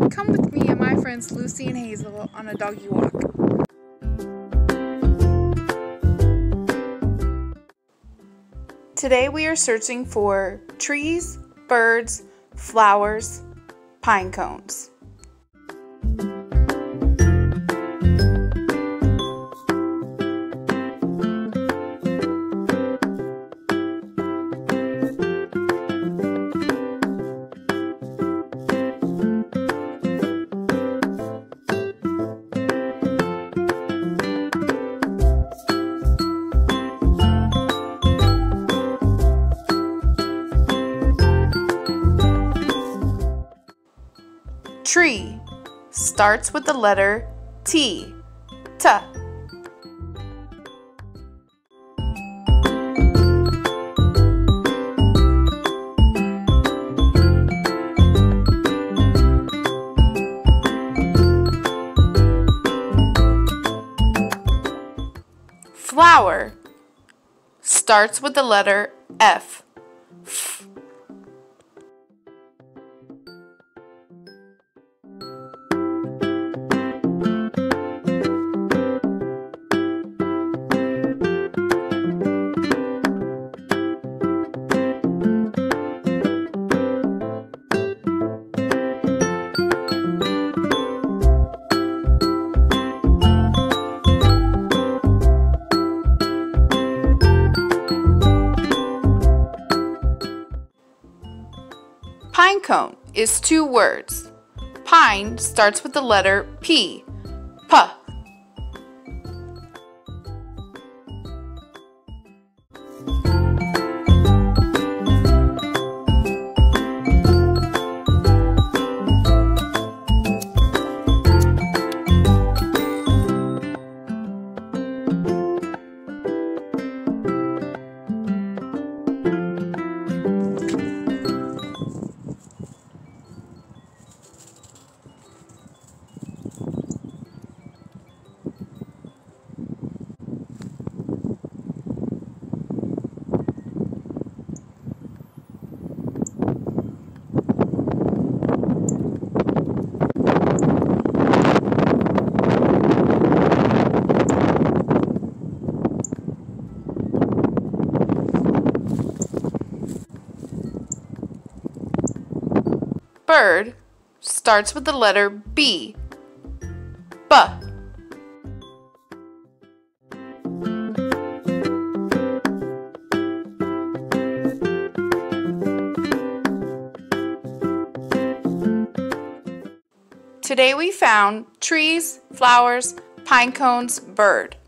come with me and my friends Lucy and Hazel on a doggy walk. Today we are searching for trees, birds, flowers, pine cones. Tree starts with the letter T. T. Flower starts with the letter F. F. Pine cone is two words. Pine starts with the letter P. P. Bird starts with the letter B. B. Today we found trees, flowers, pine cones, bird.